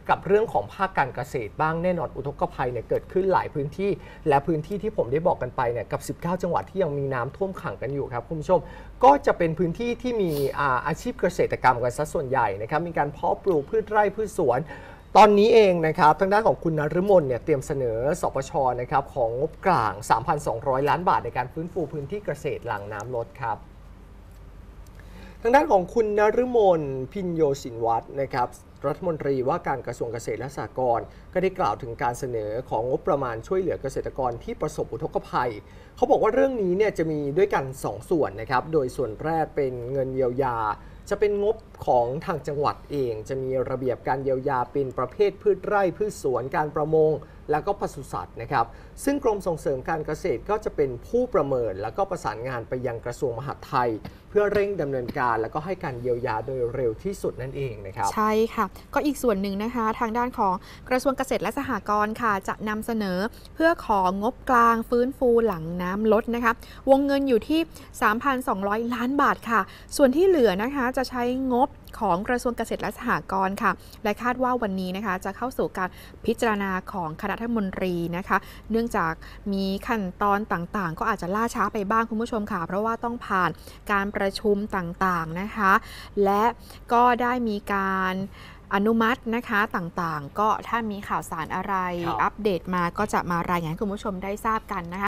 กับเรื่องของภาคการเกษตรบ้างแน่นอนอุทกภัยเนี่ยเกิดขึ้นหลายพื้นที่และพื้นที่ที่ผมได้บอกกันไปเนี่ยกับ19จังหวัดที่ยังมีน้ำท่วมขังกันอยู่ครับคุณผู้ชมก็จะเป็นพื้นที่ที่มีอาชีพเกษตรกรรมกันซะส่วนใหญ่นะครับมีการเพาะปลูกพืชไร่พืชสวนตอนนี้เองนะครับทางด้านของคุณนฤมลเนี่ยเตรียมเสนอสปช.นะครับของงบกลาง 3,200 ล้านบาทในการฟื้นฟูพื้นที่เกษตรหลังน้ำลดครับทางด้านของคุณนฤมลพิญโยสินวัฒน์นะครับรัฐมนตรีว่าการกระทรวงเกษตรและสหกรณ์ก็ได้กล่าวถึงการเสนอของงบประมาณช่วยเหลือเกษตรกรที่ประสบอุทกภัยเขาบอกว่าเรื่องนี้เนี่ยจะมีด้วยกัน2ส่วนนะครับโดยส่วนแรกเป็นเงินเยียวยาจะเป็นงบของทางจังหวัดเองจะมีระเบียบการเยียวยาเป็นประเภทพืชไร่พืชสวนการประมงแล้วก็ปศุสัตว์นะครับซึ่งกรมส่งเสริมการเกษตรก็จะเป็นผู้ประเมินแล้วก็ประสานงานไปยังกระทรวงมหาดไทยเพื่อเร่งดำเนินการแล้วก็ให้การเยียวยาโดยเร็วที่สุดนั่นเองนะครับใช่ค่ะก็อีกส่วนหนึ่งนะคะทางด้านของกระทรวงเกษตรและสหกรณ์ค่ะจะนำเสนอเพื่อของงบกลางฟื้นฟูหลังน้ำลดนะคะวงเงินอยู่ที่ 3,200 ล้านบาทค่ะส่วนที่เหลือนะคะจะใช้งบของกระทรวงเกษตรและสหกรณ์ค่ะและคาดว่าวันนี้นะคะจะเข้าสู่การพิจารณาของคณะรัฐมนตรีนะคะเนื่องจากมีขั้นตอนต่างๆก็อาจจะล่าช้าไปบ้างคุณผู้ชมค่ะเพราะว่าต้องผ่านการประชุมต่างๆนะคะและก็ได้มีการอนุมัตินะคะต่างๆก็ถ้ามีข่าวสารอะไรอัปเดตมาก็จะมารายงานให้คุณผู้ชมได้ทราบกันนะคะ